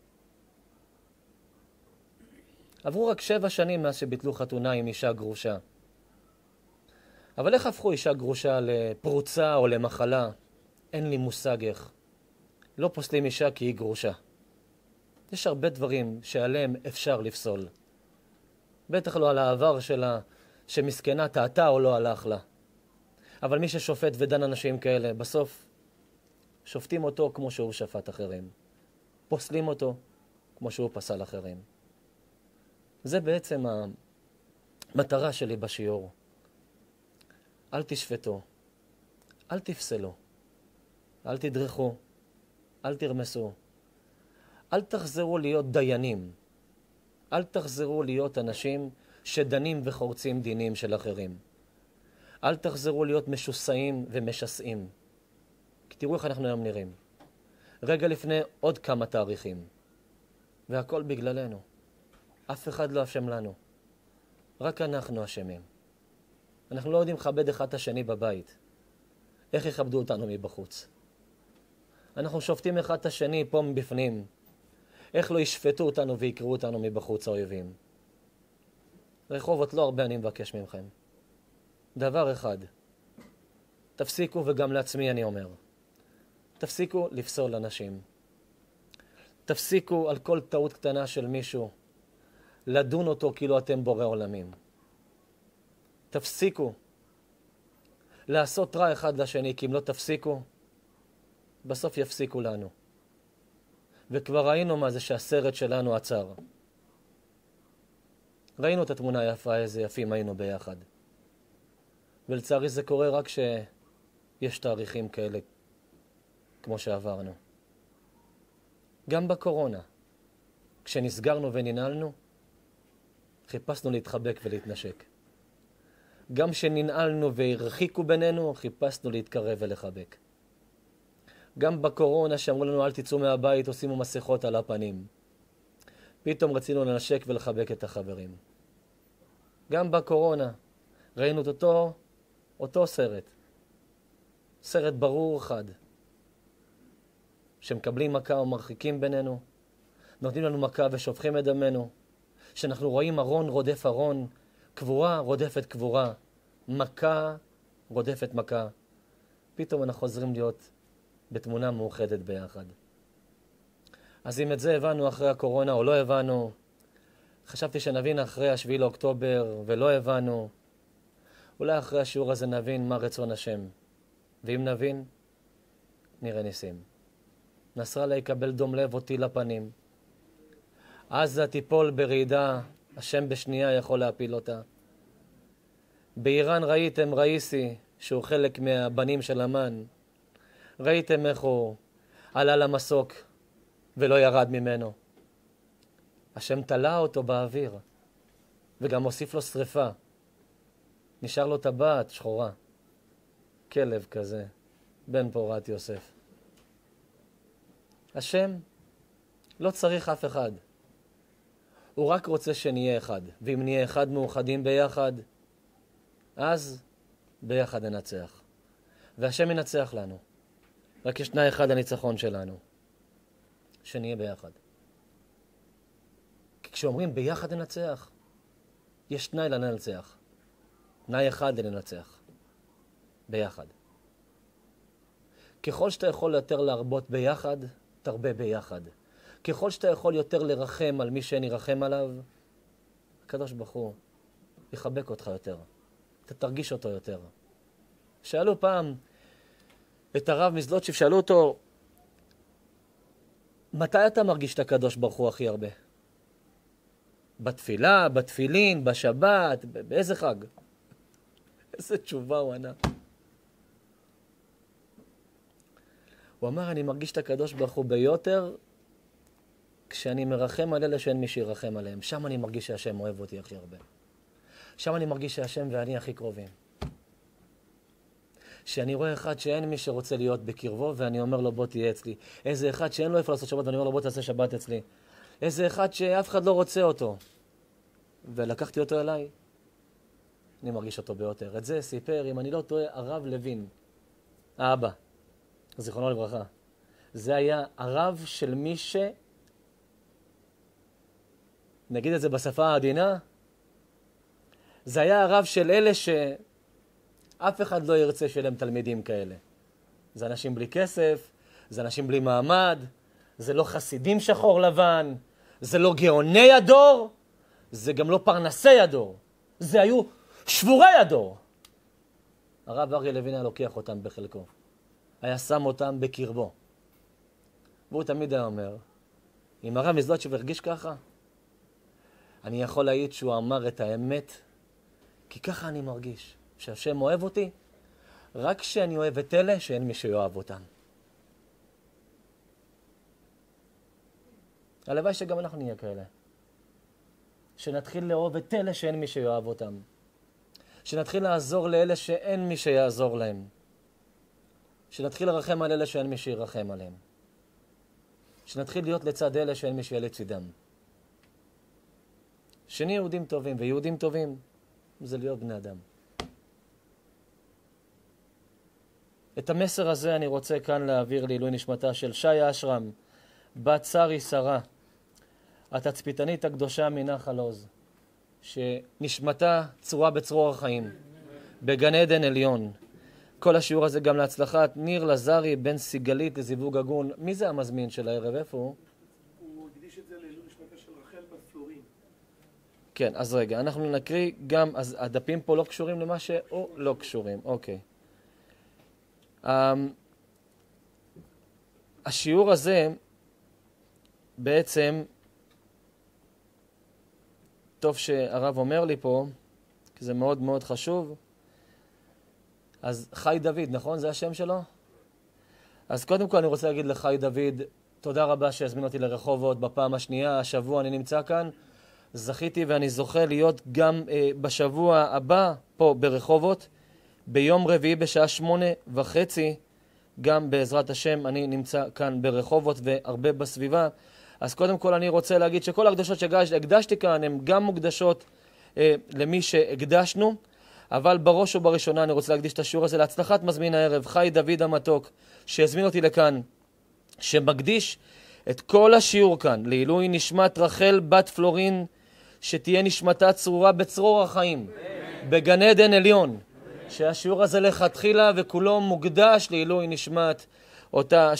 עברו רק שבע שנים מאז שביטלו חתונה עם אישה גרושה. אבל איך הפכו אישה גרושה לפרוצה או למחלה? אין לי מושג איך. לא פוסלים אישה כי היא גרושה. יש הרבה דברים שעליהם אפשר לפסול. בטח לא על העבר שלה, שמסכנה טעתה או לא הלך לה. אבל מי ששופט ודן אנשים כאלה, בסוף שופטים אותו כמו שהוא שפט אחרים. פוסלים אותו כמו שהוא פסל אחרים. זה בעצם המטרה שלי בשיעור. אל תשפטו, אל תפסלו, אל תדרכו, אל תרמסו, אל תחזרו להיות דיינים, אל תחזרו להיות אנשים שדנים וחורצים דינים של אחרים. אל תחזרו להיות משוסעים ומשסעים. כי תראו איך אנחנו היום נראים. רגע לפני עוד כמה תאריכים. והכל בגללנו. אף אחד לא אשם לנו. רק אנחנו אשמים. אנחנו לא יודעים לכבד אחד את השני בבית. איך יכבדו אותנו מבחוץ? אנחנו שופטים אחד את השני פה מבפנים. איך לא ישפטו אותנו ויקראו אותנו מבחוץ האויבים? רחובות, לא הרבה אני מבקש ממכם. דבר אחד, תפסיקו, וגם לעצמי אני אומר, תפסיקו לפסול אנשים. תפסיקו על כל טעות קטנה של מישהו, לדון אותו כאילו אתם בורא עולמים. תפסיקו לעשות רע אחד לשני, כי אם לא תפסיקו, בסוף יפסיקו לנו. וכבר ראינו מה זה שהסרט שלנו עצר. ראינו את התמונה היפה, איזה יפים היינו ביחד. ולצערי זה קורה רק שיש תאריכים כאלה כמו שעברנו. גם בקורונה, כשנסגרנו וננעלנו, חיפשנו להתחבק ולהתנשק. גם כשננעלנו והרחיקו בינינו, חיפשנו להתקרב ולחבק. גם בקורונה שאמרו לנו אל תצאו מהבית, עושימו מסכות על הפנים. פתאום רצינו לנשק ולחבק את החברים. גם בקורונה ראינו את אותו, אותו סרט. סרט ברור אחד. שמקבלים מכה ומרחיקים בינינו, נותנים לנו מכה ושופכים את דמנו, שאנחנו רואים ארון רודף ארון, קבורה רודפת קבורה, מכה רודפת מכה. פתאום אנחנו חוזרים להיות בתמונה מאוחדת ביחד. אז אם את זה הבנו אחרי הקורונה או לא הבנו, חשבתי שנבין אחרי השביעי לאוקטובר ולא הבנו, אולי אחרי השיעור הזה נבין מה רצון השם. ואם נבין, נראה ניסים. נסראללה יקבל דום לב אותי לפנים. עזה תיפול ברעידה, השם בשנייה יכול להפיל אותה. באיראן ראיתם ראיסי, שהוא חלק מהבנים של אמן. ראיתם איך הוא עלה למסוק ולא ירד ממנו. השם תלה אותו באוויר, וגם הוסיף לו שריפה. נשאר לו טבעת שחורה. כלב כזה, בן פורת יוסף. השם לא צריך אף אחד. הוא רק רוצה שנהיה אחד. ואם נהיה אחד מאוחדים ביחד, אז ביחד ננצח. והשם ינצח לנו. רק יש תנאי אחד לניצחון שלנו. שנהיה ביחד. כי כשאומרים ביחד ננצח, יש תנאי לנצח. תנאי אחד לנצח. ביחד. ככל שאתה יכול יותר להרבות ביחד, תרבה ביחד. ככל שאתה יכול יותר לרחם על מי שנרחם עליו, הקדוש ברוך הוא יחבק אותך יותר. אתה תרגיש אותו יותר. שאלו פעם את הרב מזלוטשיב, שאלו אותו, מתי אתה מרגיש את הקדוש ברוך הוא הכי הרבה? בתפילה, בתפילין, בשבת, באיזה חג? איזה תשובה הוא ענה. הוא אמר, אני מרגיש את הקדוש ברוך הוא ביותר, כשאני מרחם על אלה שאין מי שירחם עליהם. שם אני מרגיש שהשם אוהב אותי הכי הרבה. שם אני מרגיש שהשם ואני הכי קרובים. שאני רואה אחד שאין מי שרוצה להיות בקרבו, ואני אומר לו בוא תהיה אצלי. איזה אחד שאין לו איפה לעשות שבת, ואני אומר לו בוא תעשה שבת אצלי. איזה אחד שאף אחד לא רוצה אותו. ולקחתי אותו אליי, אני מרגיש אותו ביותר. את זה סיפר, אם אני לא טועה, הרב לוין, האבא, זיכרונו לברכה. זה היה הרב של מי ש... נגיד את זה בשפה העדינה, זה היה הרב של אלה שאף אחד לא ירצה שלהם תלמידים כאלה. זה אנשים בלי כסף, זה אנשים בלי מעמד, זה לא חסידים שחור לבן, זה לא גאוני הדור, זה גם לא פרנסי הדור, זה היו שבורי הדור. הרב אריה לוין היה לוקח אותם בחלקו, היה שם אותם בקרבו. והוא תמיד היה אומר, אם הרב מזלוטשיב הרגיש ככה, אני יכול להעיד שהוא אמר את האמת, כי ככה אני מרגיש, שהשם אוהב אותי, רק שאני אוהב את אלה שאין מי שיאהב אותם. הלוואי שגם אנחנו נהיה כאלה. שנתחיל לאהוב את אלה שאין מי שיאהב אותם. שנתחיל לעזור לאלה שאין מי שיעזור להם. שנתחיל לרחם על אלה שאין מי שירחם עליהם. שנתחיל להיות לצד אלה שאין מי שיהיה לצדם. שנהיה יהודים טובים, ויהודים טובים זה להיות בני אדם. את המסר הזה אני רוצה כאן להעביר לעילוי נשמתה של שי אשרם, בת שרי שרה, התצפיתנית הקדושה מנחל עוז, שנשמתה צרורה בצרור החיים, בגן עדן עליון. כל השיעור הזה גם להצלחת ניר לזרי, בן סיגלית לזיווג הגון. מי זה המזמין של הערב? איפה הוא? הוא הקדיש את זה לעילוי נשמתה של רחל בת פלורין. כן, אז רגע, אנחנו נקריא גם, אז הדפים פה לא קשורים למה ש... או לא קשורים, אוקיי. Um, השיעור הזה בעצם, טוב שהרב אומר לי פה, כי זה מאוד מאוד חשוב. אז חי דוד, נכון? זה השם שלו? אז קודם כל אני רוצה להגיד לחי דוד, תודה רבה שהזמין אותי לרחובות בפעם השנייה. השבוע אני נמצא כאן, זכיתי ואני זוכה להיות גם אה, בשבוע הבא פה ברחובות, ביום רביעי בשעה שמונה וחצי, גם בעזרת השם אני נמצא כאן ברחובות והרבה בסביבה. אז קודם כל אני רוצה להגיד שכל הקדושות שהקדשתי כאן הן גם מוקדשות אה, למי שהקדשנו, אבל בראש ובראשונה אני רוצה להקדיש את השיעור הזה להצלחת מזמין הערב, חי דוד המתוק, שהזמין אותי לכאן, שמקדיש את כל השיעור כאן לעילוי נשמת רחל בת פלורין, שתהיה נשמתה צרורה בצרור החיים, בגן עדן עליון. שהשיעור הזה לכתחילה וכולו מוקדש לעילוי נשמת אותה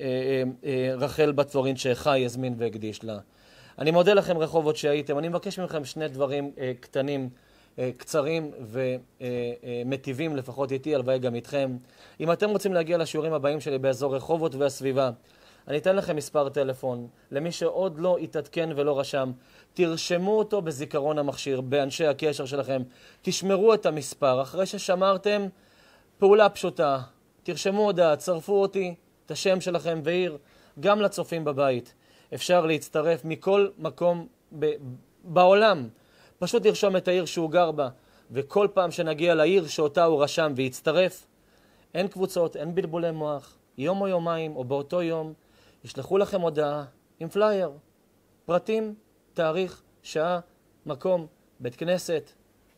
שרחל בת פלורין שחי הזמין והקדיש לה. אני מודה לכם רחובות שהייתם. אני מבקש מכם שני דברים קטנים, קצרים ומטיבים לפחות איתי, הלוואי גם איתכם. אם אתם רוצים להגיע לשיעורים הבאים שלי באזור רחובות והסביבה, אני אתן לכם מספר טלפון. למי שעוד לא יתעדכן ולא רשם, תרשמו אותו בזיכרון המכשיר, באנשי הקשר שלכם. תשמרו את המספר. אחרי ששמרתם, פעולה פשוטה. תרשמו הודעה, צרפו אותי, את השם שלכם ועיר, גם לצופים בבית. אפשר להצטרף מכל מקום ב- בעולם. פשוט לרשום את העיר שהוא גר בה, וכל פעם שנגיע לעיר שאותה הוא רשם ויצטרף, אין קבוצות, אין בלבולי מוח, יום או יומיים או באותו יום, ישלחו לכם הודעה עם פלייר, פרטים, תאריך, שעה, מקום, בית כנסת,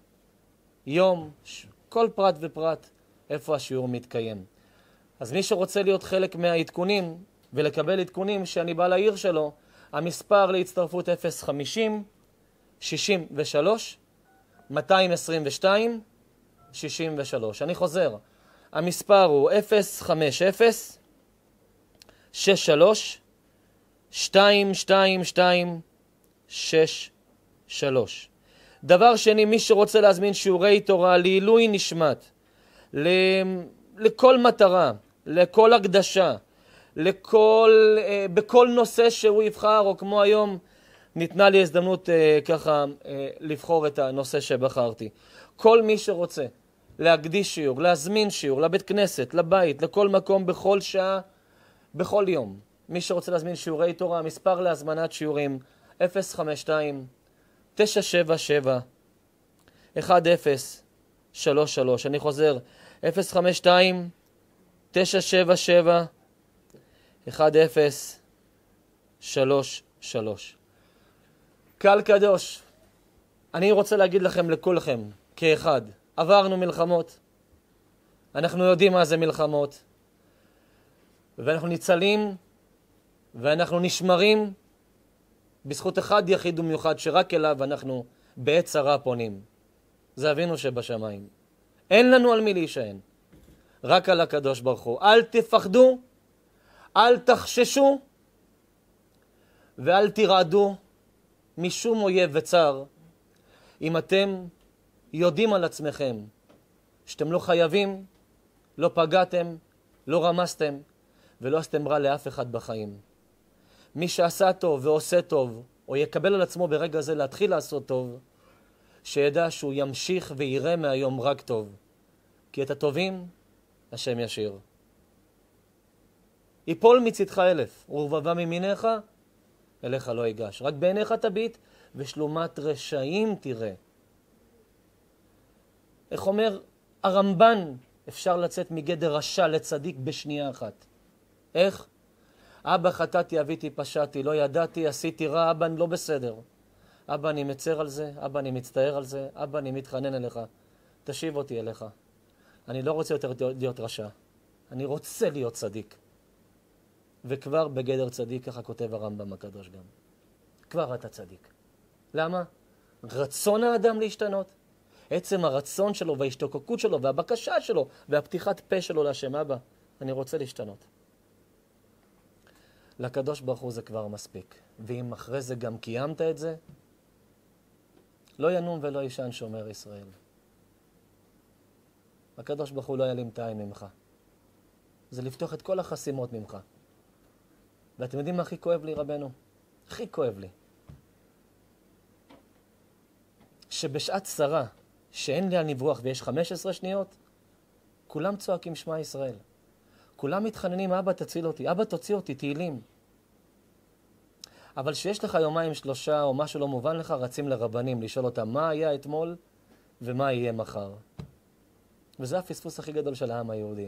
יום, כל פרט ופרט, איפה השיעור מתקיים. אז מי שרוצה להיות חלק מהעדכונים ולקבל עדכונים שאני בא לעיר שלו, המספר להצטרפות אפס חמישים שישים ושלוש מאתיים עשרים ושתיים שישים ושלוש. אני חוזר, המספר הוא אפס חמש אפס שש שלוש שתיים שתיים שתיים שש שלוש. דבר שני, מי שרוצה להזמין שיעורי תורה לעילוי נשמת, לכל מטרה, לכל הקדשה, לכל, בכל נושא שהוא יבחר, או כמו היום ניתנה לי הזדמנות ככה לבחור את הנושא שבחרתי. כל מי שרוצה להקדיש שיעור, להזמין שיעור, לבית כנסת, לבית, לכל מקום, בכל שעה, בכל יום. מי שרוצה להזמין שיעורי תורה, המספר להזמנת שיעורים אפס חמש שתיים תשע שבע שבע אחת אפס שלוש שלוש. אני חוזר, אפס חמש שתיים תשע שבע שבע אחת אפס שלוש שלוש. קהל קדוש, אני רוצה להגיד לכם, לכולכם, כאחד, עברנו מלחמות, אנחנו יודעים מה זה מלחמות, ואנחנו ניצלים, ואנחנו נשמרים, בזכות אחד יחיד ומיוחד, שרק אליו אנחנו בעת צרה פונים. זה אבינו שבשמיים. אין לנו על מי להישען, רק על הקדוש ברוך הוא. אל תפחדו, אל תחששו, ואל תרעדו משום אויב וצר, אם אתם יודעים על עצמכם שאתם לא חייבים, לא פגעתם, לא רמסתם, ולא עשיתם רע לאף אחד בחיים. מי שעשה טוב ועושה טוב, או יקבל על עצמו ברגע זה להתחיל לעשות טוב, שידע שהוא ימשיך ויראה מהיום רק טוב. כי את הטובים השם ישיר. יפול מצדך אלף, ורבבה ממיניך, אליך לא ייגש. רק בעיניך תביט, ושלומת רשעים תראה. איך אומר הרמב"ן, אפשר לצאת מגדר רשע לצדיק בשנייה אחת. איך? אבא חטאתי, אביתי, פשעתי, לא ידעתי, עשיתי רע, אבא אני לא בסדר. אבא אני מצר על זה, אבא אני מצטער על זה, אבא אני מתחנן אליך. תשיב אותי אליך. אני לא רוצה יותר להיות רשע. אני רוצה להיות צדיק. וכבר בגדר צדיק, ככה כותב הרמב"ם הקדוש גם. כבר אתה צדיק. למה? רצון האדם להשתנות. עצם הרצון שלו וההשתוקקות שלו והבקשה שלו והפתיחת פה שלו להשם אבא. אני רוצה להשתנות. לקדוש ברוך הוא זה כבר מספיק. ואם אחרי זה גם קיימת את זה, לא ינום ולא ישן שומר ישראל. הקדוש ברוך הוא לא ילאים את העין ממך. זה לפתוח את כל החסימות ממך. ואתם יודעים מה הכי כואב לי, רבנו? הכי כואב לי. שבשעת צרה, שאין לאן לברוח ויש חמש עשרה שניות, כולם צועקים שמע ישראל. כולם מתחננים, אבא תציל אותי, אבא תוציא אותי, תהילים. אבל שיש לך יומיים שלושה או משהו לא מובן לך, רצים לרבנים לשאול אותם מה היה אתמול ומה יהיה מחר. וזה הפספוס הכי גדול של העם היהודי.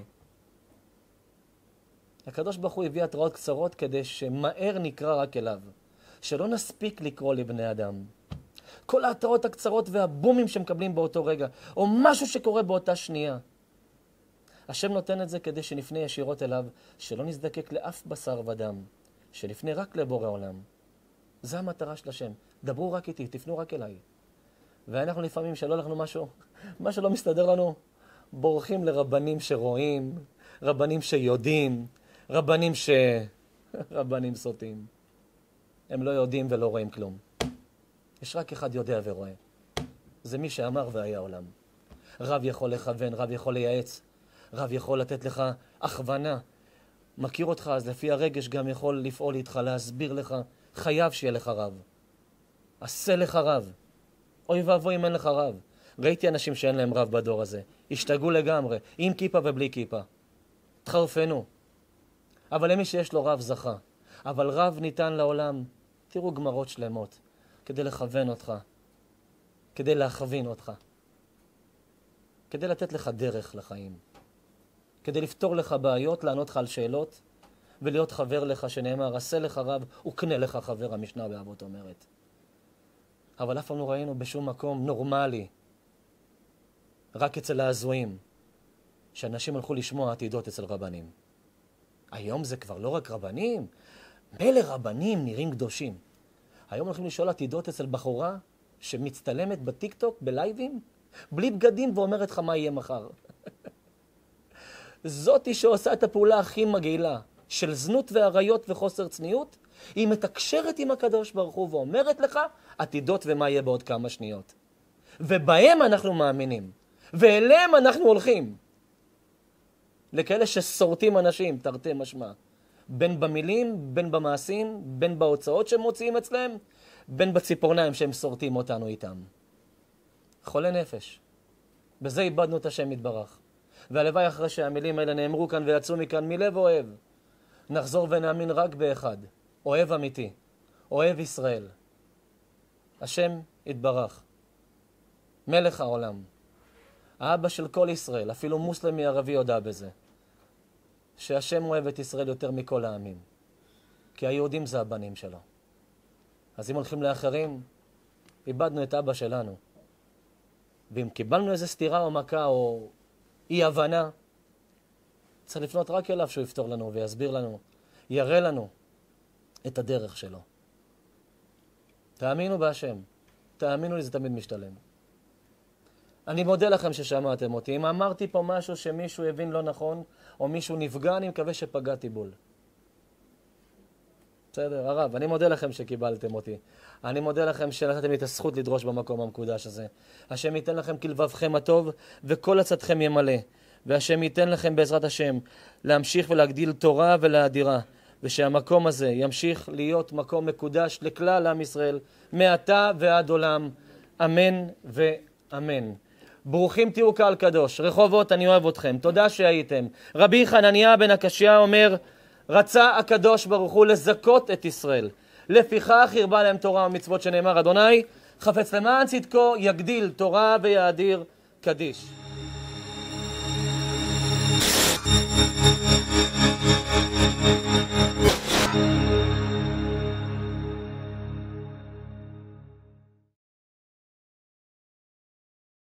הקדוש ברוך הוא הביא התראות קצרות כדי שמהר נקרא רק אליו. שלא נספיק לקרוא לבני אדם. כל ההתראות הקצרות והבומים שמקבלים באותו רגע, או משהו שקורה באותה שנייה. השם נותן את זה כדי שנפנה ישירות אליו, שלא נזדקק לאף בשר ודם, שנפנה רק לבורא עולם. זה המטרה של השם. דברו רק איתי, תפנו רק אליי. ואנחנו לפעמים שלא לנו משהו, מה שלא מסתדר לנו, בורחים לרבנים שרואים, רבנים שיודעים, רבנים ש... רבנים סוטים. הם לא יודעים ולא רואים כלום. יש רק אחד יודע ורואה. זה מי שאמר והיה עולם. רב יכול לכוון, רב יכול לייעץ, רב יכול לתת לך הכוונה. מכיר אותך, אז לפי הרגש גם יכול לפעול איתך, להסביר לך. חייב שיהיה לך רב. עשה לך רב. אוי ואבוי אם אין לך רב. ראיתי אנשים שאין להם רב בדור הזה. השתגעו לגמרי, עם כיפה ובלי כיפה. תחרפנו. אבל למי שיש לו רב זכה. אבל רב ניתן לעולם. תראו גמרות שלמות. כדי לכוון אותך. כדי להכווין אותך. כדי לתת לך דרך לחיים. כדי לפתור לך בעיות, לענות לך על שאלות, ולהיות חבר לך שנאמר, עשה לך רב וקנה לך חבר, המשנה באבות אומרת. אבל אף פעם לא ראינו בשום מקום נורמלי, רק אצל ההזויים, שאנשים הלכו לשמוע עתידות אצל רבנים. היום זה כבר לא רק רבנים, מלא רבנים נראים קדושים. היום הולכים לשאול עתידות אצל בחורה שמצטלמת בטיקטוק, בלייבים, בלי בגדים ואומרת לך מה יהיה מחר. זאתי שעושה את הפעולה הכי מגעילה של זנות ועריות וחוסר צניעות, היא מתקשרת עם הקדוש ברוך הוא ואומרת לך עתידות ומה יהיה בעוד כמה שניות. ובהם אנחנו מאמינים, ואליהם אנחנו הולכים. לכאלה שסורטים אנשים, תרתי משמע. בין במילים, בין במעשים, בין בהוצאות שהם מוציאים אצלם, בין בציפורניים שהם סורטים אותנו איתם. חולה נפש. בזה איבדנו את השם יתברך. והלוואי אחרי שהמילים האלה נאמרו כאן ויצאו מכאן מלב אוהב, נחזור ונאמין רק באחד, אוהב אמיתי, אוהב ישראל. השם יתברך, מלך העולם, האבא של כל ישראל, אפילו מוסלמי ערבי יודע בזה, שהשם אוהב את ישראל יותר מכל העמים, כי היהודים זה הבנים שלו. אז אם הולכים לאחרים, איבדנו את אבא שלנו. ואם קיבלנו איזה סתירה או מכה או אי הבנה, צריך לפנות רק אליו שהוא יפתור לנו ויסביר לנו, יראה לנו את הדרך שלו. תאמינו בהשם, תאמינו לי, זה תמיד משתלם. אני מודה לכם ששמעתם אותי. אם אמרתי פה משהו שמישהו הבין לא נכון, או מישהו נפגע, אני מקווה שפגעתי בול. בסדר, הרב, אני מודה לכם שקיבלתם אותי. אני מודה לכם שנתתם לי את הזכות לדרוש במקום המקודש הזה. השם ייתן לכם כלבבכם הטוב, וכל עצתכם ימלא. והשם ייתן לכם בעזרת השם להמשיך ולהגדיל תורה ולאדירה, ושהמקום הזה ימשיך להיות מקום מקודש לכלל עם ישראל, מעתה ועד עולם. אמן ואמן. ברוכים תהיו קהל קדוש. רחובות, אני אוהב אתכם. תודה שהייתם. רבי חנניה בן הקשיא אומר, רצה הקדוש ברוך הוא לזכות את ישראל. לפיכך הרבה להם תורה ומצוות שנאמר, אדוני חפץ למען צדקו יגדיל תורה ויאדיר קדיש.